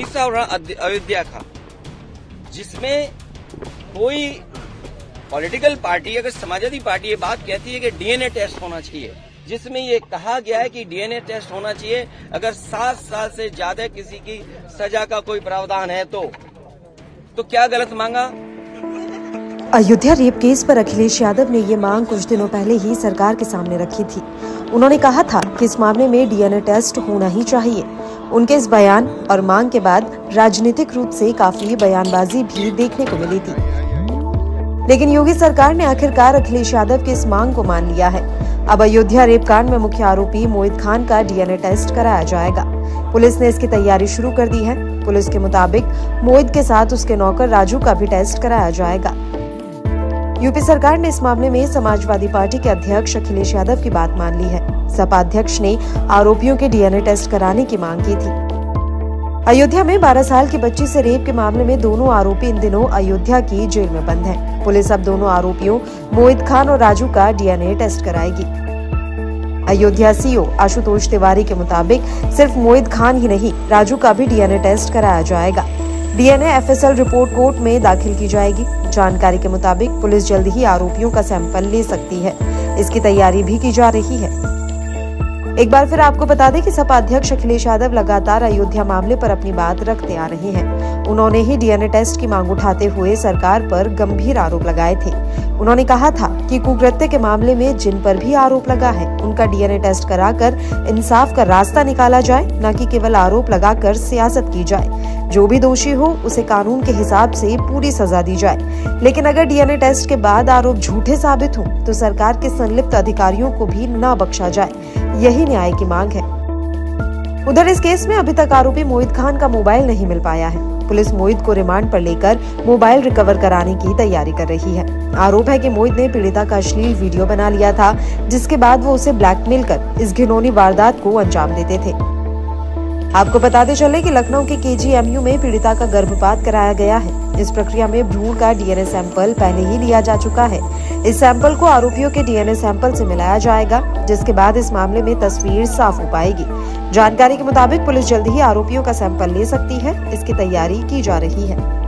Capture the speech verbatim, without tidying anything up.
दूसरा उदाहरण अयोध्या का, जिसमें कोई पॉलिटिकल पार्टी, अगर समाजवादी पार्टी ये बात कहती है कि डीएनए टेस्ट होना चाहिए, जिसमें ये कहा गया है कि डीएनए टेस्ट होना चाहिए अगर सात साल से ज्यादा किसी की सजा का कोई प्रावधान है तो तो क्या गलत मांगा? अयोध्या रेप केस पर अखिलेश यादव ने ये मांग कुछ दिनों पहले ही सरकार के सामने रखी थी। उन्होंने कहा था कि इस मामले में डीएनए टेस्ट होना ही चाहिए। उनके इस बयान और मांग के बाद राजनीतिक रूप से काफी बयानबाजी भी देखने को मिली थी, लेकिन योगी सरकार ने आखिरकार अखिलेश यादव की इस मांग को मान लिया है। अब अयोध्या रेप कांड में मुख्य आरोपी मोहित खान का डीएनए टेस्ट कराया जाएगा। पुलिस ने इसकी तैयारी शुरू कर दी है। पुलिस के मुताबिक मोहित के साथ उसके नौकर राजू का भी टेस्ट कराया जाएगा। यूपी सरकार ने इस मामले में समाजवादी पार्टी के अध्यक्ष अखिलेश यादव की बात मान ली है। सपा अध्यक्ष ने आरोपियों के डीएनए टेस्ट कराने की मांग की थी। अयोध्या में बारह साल की बच्ची से रेप के मामले में दोनों आरोपी इन दिनों अयोध्या की जेल में बंद हैं। पुलिस अब दोनों आरोपियों मोहित खान और राजू का डीएनए टेस्ट कराएगी। अयोध्या सीओ आशुतोष तिवारी के मुताबिक सिर्फ मोहित खान ही नहीं, राजू का भी डीएनए टेस्ट कराया जाएगा। डीएनए एफएसएल रिपोर्ट कोर्ट में दाखिल की जाएगी। जानकारी के मुताबिक पुलिस जल्द ही आरोपियों का सैंपल ले सकती है। इसकी तैयारी भी की जा रही है। एक बार फिर आपको बता दें कि सपा अध्यक्ष अखिलेश यादव लगातार अयोध्या मामले पर अपनी बात रखते आ रहे हैं। उन्होंने ही डीएनए टेस्ट की मांग उठाते हुए सरकार पर गंभीर आरोप लगाए थे। उन्होंने कहा था कि कुकृत्य के मामले में जिन पर भी आरोप लगा है, उनका डीएनए टेस्ट कराकर इंसाफ का रास्ता निकाला जाए, न कि केवल आरोप लगाकर सियासत की जाए। जो भी दोषी हो उसे कानून के हिसाब से पूरी सजा दी जाए, लेकिन अगर डीएनए टेस्ट के बाद आरोप झूठे साबित हो तो सरकार के संलिप्त अधिकारियों को भी न बख्शा जाए। यही न्याय की मांग है। उधर इस केस में अभी तक आरोपी मोहित खान का मोबाइल नहीं मिल पाया है। पुलिस मोहित को रिमांड पर लेकर मोबाइल रिकवर कराने की तैयारी कर रही है। आरोप है कि मोहित ने पीड़िता का अश्लील वीडियो बना लिया था, जिसके बाद वो उसे ब्लैकमेल कर इस घिनौनी वारदात को अंजाम देते थे। आपको बताते चले कि लखनऊ के केजीएमयू में पीड़िता का गर्भपात कराया गया है। इस प्रक्रिया में भ्रूण का डीएनए सैंपल पहले ही लिया जा चुका है। इस सैंपल को आरोपियों के डीएनए सैंपल से मिलाया जाएगा, जिसके बाद इस मामले में तस्वीर साफ हो पाएगी। जानकारी के मुताबिक पुलिस जल्द ही आरोपियों का सैंपल ले सकती है। इसकी तैयारी की जा रही है।